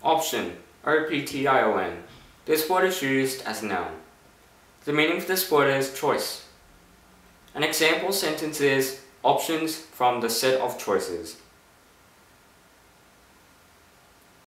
Option, O-P-T-I-O-N. This word is used as a noun. The meaning of this word is choice. An example sentence is options from the set of choices.